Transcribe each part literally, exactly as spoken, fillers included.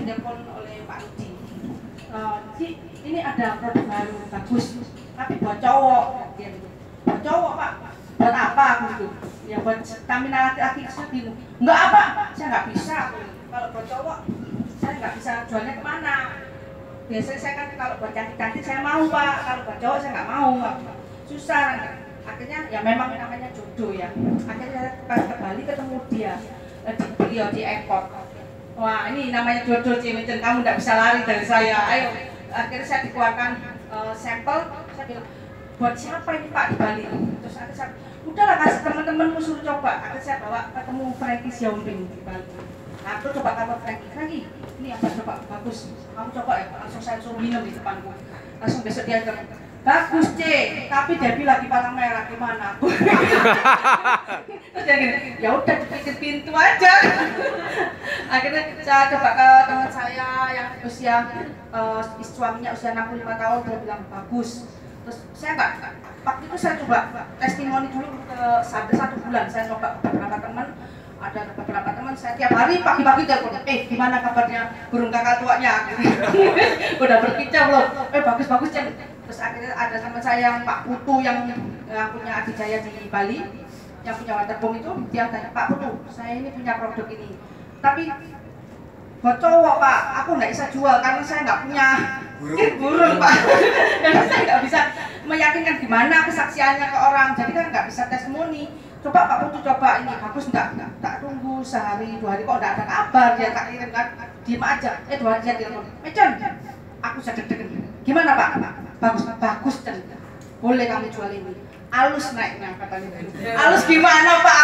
ditelepon oleh Pak Rudi. Uh, Ci, ini ada produk baru bagus, tapi buat cowok. Buat cowok Pak, buat apa aku gitu? Ya buat stamina laki-laki gitu. Enggak apa, saya nggak bisa. Kalau buat cowok, saya nggak bisa jualnya kemana. Biasanya saya kan kalau buat cantik-cantik saya mau Pak, kalau buat cowok saya nggak mau, susah. Akhirnya ya memang namanya jodoh ya. Akhirnya pas ke Bali ketemu dia, di beliau di airport. Wah ini namanya jodoh Cimicen, kamu nggak bisa lari dari saya. Ayo, akhirnya saya dikeluarkan uh, sampel. Saya bilang buat siapa ini Pak di Bali? Terus akhirnya saya, udahlah kasih teman-temanmu suruh coba. Akhirnya saya bawa ketemu Frankie Xiaombing di Bali. Nah, aku coba kabar Frankie, Frankie, ini yang coba bagus. Kamu coba ya, langsung saya suruh minum di depanku. Langsung besok dia bilang, bagus C, tapi Debbie lagi palang merah gimana? Terus dia gini, ya udah dipikir pintu aja. Akhirnya saya coba ke teman saya yang usia uh, suaminya usia enam puluh lima tahun, dia bilang bagus. Terus saya nggak, waktu itu saya coba testimoni dulu ke satu, satu bulan, saya coba ke beberapa teman. Ada beberapa teman saya tiap hari pagi-pagi telepon, eh gimana kabarnya burung kakak tuanya? Udah berkicau loh, eh bagus-bagus Cen. Terus akhirnya ada teman saya yang Pak Putu yang, yang punya Adijaya di Bali, yang punya waterboom itu, dia tanya, Pak Putu, saya ini punya produk ini, tapi buat cowok Pak, aku nggak bisa jual karena saya nggak punya burung, burung Pak. Dan saya nggak bisa meyakinkan gimana kesaksiannya ke orang, jadi kan nggak bisa testimoni. Coba Pak Putu coba ini bagus enggak? Enggak, tak tunggu sehari dua hari kok enggak ada kabar, dia tak kirim kan, diem aja. Eh dua hari dia telepon, Mecen, aku sudah deg-degan. Gimana Pak? Bagus, bagus Cen. Boleh kami jual ini. Alus naiknya katanya. Alus gimana Pak?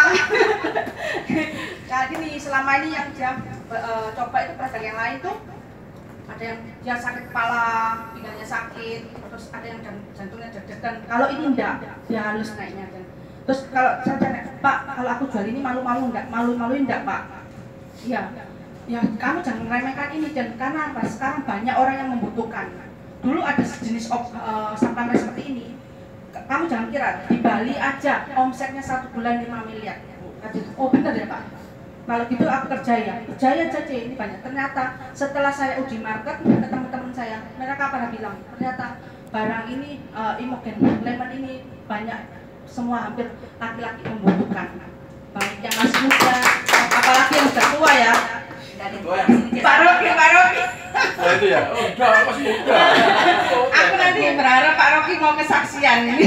Nah gini, selama ini yang dia uh, coba itu pedagang yang lain tuh ada yang dia sakit kepala, pinggangnya sakit, terus ada yang jantungnya deg-degan. Kalau ini enggak, dia halus naiknya. Terus kalau saya tanya, Pak, kalau aku jual ini malu-malu enggak? Malu-maluin enggak Pak? Iya. Ya kamu jangan meremehkan ini, dan karena apa? Sekarang banyak orang yang membutuhkan. Dulu ada sejenis uh, suplemen seperti ini. Kamu jangan kira di Bali aja omsetnya satu bulan lima miliar. Oh benar ya Pak? Kalau gitu aku percaya, percaya aja ini banyak. Ternyata setelah saya uji market ke teman-teman saya, mereka pada bilang ternyata barang ini uh, Imogen Lemon ini banyak, semua hampir laki-laki membutuhkan, baik yang masih muda, apalagi yang sudah tua ya. Pak Rocky, Pak Rocky. Oh itu ya, oh udah masih muda. Aku nanti berharap Pak Rocky mau kesaksian ini.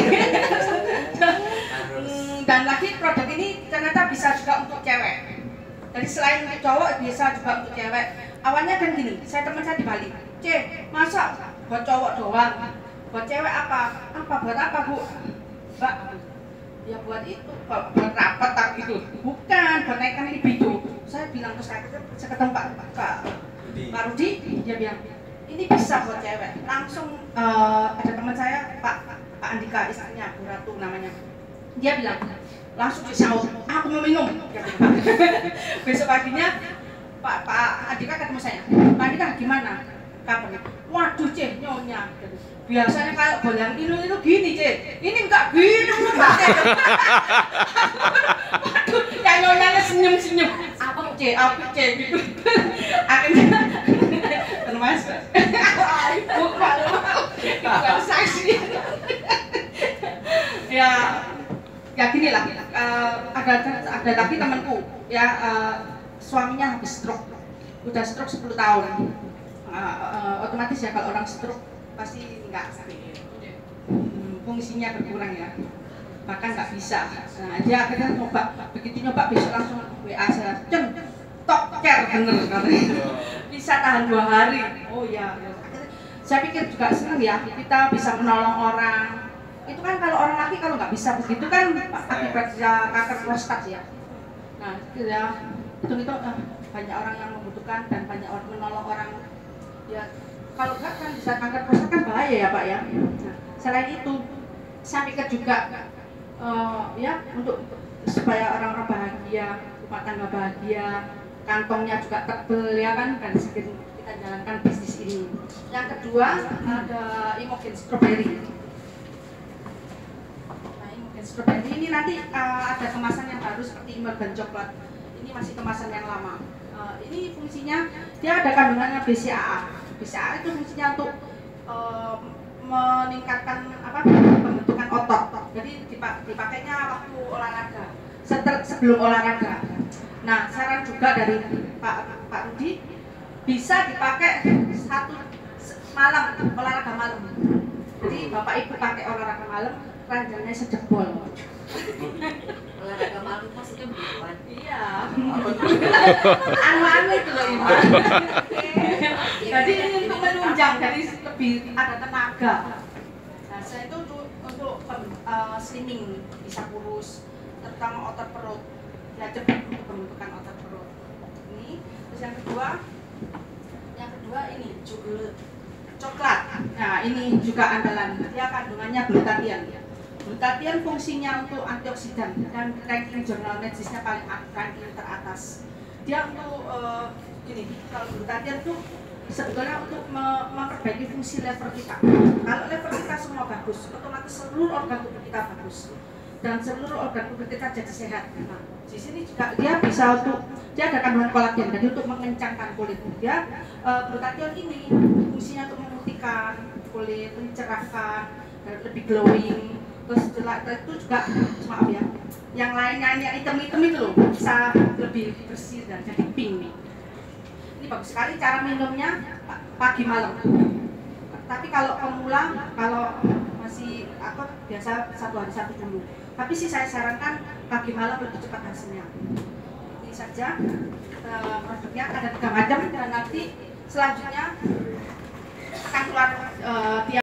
Dan lagi produk ini ternyata bisa juga untuk cewek. Jadi selain untuk cowok bisa juga untuk cewek. Awalnya kan gini, saya teman saya di Bali, C, masa buat cowok doang, buat cewek apa? Apa buat apa Bu? Mbak, ya buat itu, buat rapat tak gitu. Bukan, buat naikkan libido. Saya bilang ke saya, saya ketemu Pak, Pak, Pak Rudi, dia bilang, ini bisa buat cewek. Langsung uh, ada teman saya, Pak, Pak Andika, istrinya, Bu Ratu namanya. Dia bilang, langsung disaut, aku mau minum. Besok paginya, Pak, Pak Andika ketemu saya, Pak Andika gimana? Kabarnya, waduh Cek, nyonya. Biasanya kalau bolang ini itu gini Cek, ini enggak gini. Waduh, yang nyonyanya senyum-senyum. Apa Cek, apa Cek gitu. Akhirnya termasuk. Ibu malu, ibu saksi. Ya, ya gini lah. Uh, ada ada lagi temanku, ya uh, suaminya habis stroke, udah stroke sepuluh tahun. Uh, uh, otomatis ya kalau orang stroke pasti nggak hmm, fungsinya berkurang ya, bahkan nggak bisa. Nah dia akhirnya nyoba, begitu nyoba besok langsung W A saya, Cen, tok care bener katanya, bisa tahan dua hari. Oh ya, akhirnya saya pikir juga seneng ya kita bisa menolong orang. Itu kan kalau orang laki kalau nggak bisa begitu kan akibat ya kanker prostat ya. Nah itu ya, itu-itu uh, banyak orang yang membutuhkan dan banyak orang menolong orang. Ya kalau enggak kan bisa kanker prostat kan bahaya ya Pak ya. Nah, selain itu saya pikir juga uh, ya untuk supaya orang-orang bahagia, rumah tangga bahagia, kantongnya juga tebel ya kan, dan sedikit kita jalankan bisnis ini. Yang kedua ada Imogen Strawberry. Nah Imogen Strawberry ini nanti uh, ada kemasan yang baru seperti Imogen Coklat. Ini masih kemasan yang lama. Uh, ini fungsinya dia ada kandungannya B C A A. B C A A itu fungsinya untuk uh, meningkatkan apa pembentukan otot. Jadi dipakainya waktu olahraga, setel, sebelum olahraga. Nah, saran juga dari Pak Pak Rudi bisa dipakai satu malam olahraga malam. Jadi Bapak Ibu pakai olahraga malam, ranjangnya sejebol. Olahraga malam maksudnya begituan. Iya. Anu-anu itu loh Ibu. Jadi ini untuk menunjang, jadi lebih ada tenaga. Nah, saya itu untuk, untuk uh, slimming, bisa kurus, terutama otot perut. Ya cepat untuk pembentukan otot perut. Ini, terus yang kedua, yang kedua ini juga coklat. Nah, ini juga andalan. Dia kandungannya glutathione. Glutathione fungsinya untuk antioksidan dan ranking jurnal medisnya paling ranking teratas. Dia untuk uh, ini, kalau glutathione itu sebetulnya untuk memperbaiki fungsi lever kita. Kalau lever kita semua bagus, otomatis seluruh organ tubuh kita bagus dan seluruh organ tubuh kita jadi sehat. Nah, di sini juga dia bisa untuk dia ada kandungan kolagen, jadi untuk mengencangkan kulit. Dia uh, glutathione ini fungsinya untuk memutihkan kulit, mencerahkan dan lebih glowing. Terus itu juga maaf ya, yang lainnya yang hitam-hitam itu loh bisa lebih bersih dan jadi pink nih. Ini bagus sekali cara minumnya pagi malam. Tapi kalau pemula, kalau masih apa biasa satu hari satu dulu. Tapi sih saya sarankan pagi malam lebih cepat hasilnya. Ini saja uh, produknya ada tiga macam dan nanti selanjutnya akan keluar uh, tiap